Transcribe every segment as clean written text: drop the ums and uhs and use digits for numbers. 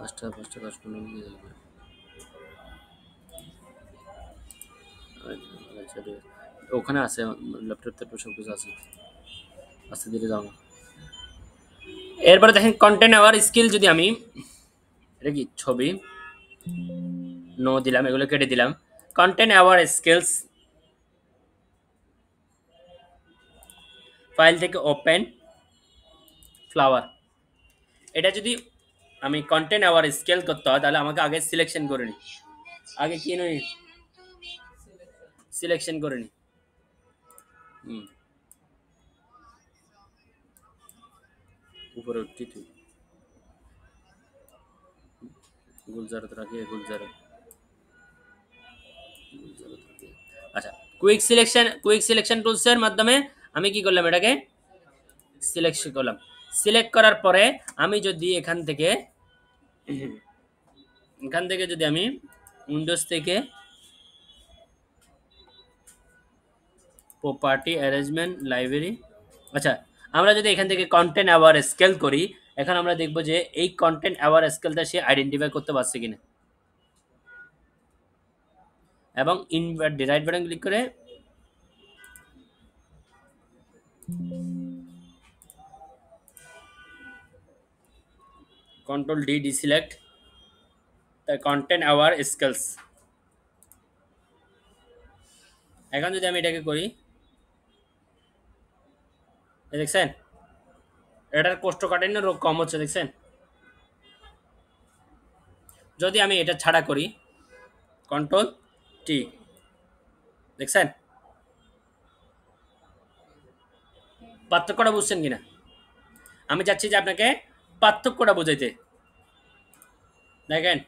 পাঁচটা কাজ করলে নিয়ে যাবে। আচ্ছা ঠিক আছে। ওখানে আছে ল্যাপটপ ট্যাপটপ সব কিছু আছে, আস্তে ধীরে যাও না। এরপরে দেখেন কন্টেন্ট আওয়ার স্কিল, যদি আমি এটা কি ছবি নো দিলাম, এগুলো কেটে দিলাম। কন্টেন্ট আওয়ার স্কিলস ফাইল থেকে ওপেন ফ্লাওয়ার, এটা যদি আমি কন্টেন্ট আওয়ার স্কেল করতে হয় তাহলে আমাকে আগে সিলেকশন করে নিই, আগে কি নিই সিলেকশন করে নিই। হুম, উপরে উঠতি তুই গুলজারত রাখি, গুলজারত রাখি। আচ্ছা, কুইক সিলেকশন টুলসের মাধ্যমে আমি কি করলাম, এটাকে সিলেকশন করলাম। সিলেক্ট করার পরে আমি যদি এখান থেকে যদি আমি উইন্ডোজ থেকে প্রপার্টি অ্যারেঞ্জমেন্ট লাইব্রেরি, আচ্ছা আমরা যদি এখান থেকে কন্টেন্ট অ্যাওয়ার স্কেল করি, এখন আমরা দেখব যে এই কন্টেন্ট অ্যাওয়ার স্কেলটা সে আইডেন্টিফাই করতে পারছে কিনা, এবং ইনভার্ট রাইট বাটন ক্লিক করে control D deselect the content aware scales. এখন যদি আমি এটাকে করি, দেখছেন এটার কোষ্ঠকাঠিন্য রোগ কম হচ্ছে, দেখছেন। যদি আমি এটা ছাড়া করি কন্ট্রোল টি, দেখছেন পার্থক্যটা বুঝছেন কিনা? আমি চাচ্ছি যে আপনাকে পার্থক্যটা বুঝাইতে। দেখেন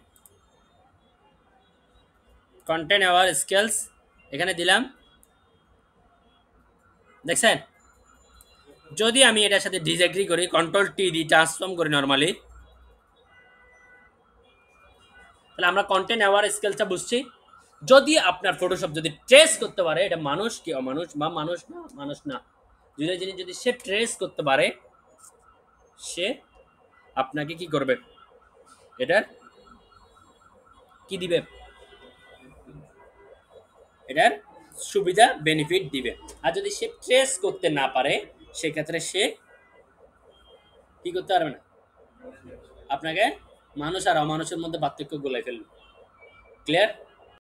কন্টেন্ট অ্যাওয়ার স্কেলস এখানে দিলাম, দেখছেন। যদি আমি এটার সাথে ডিসএগ্রি করি, কন্ট্রোল টি দিয়ে ট্রান্সফর্ম করি নর্মালি, তাহলে আমরা কন্টেন্ট অ্যাওয়ার স্কেলসটা বুঝছি। যদি আপনার ফটোশপ যদি ট্রেস করতে পারে এটা মানুষ কি অমানুষ, বা মানুষ না, দুইটা জিনিস যদি সে ট্রেস করতে পারে, সে আপনাকে কি করবে, এটার কি দিবে, এটার সুবিধা বেনিফিট দিবে। আর যদি সে ট্রেস করতে না পারে, সেক্ষেত্রে সে কি করতে পারবে না, আপনাকে মানুষ আর অমানুষের মধ্যে পার্থক্য গোলাই ফেলবে। ক্লিয়ার?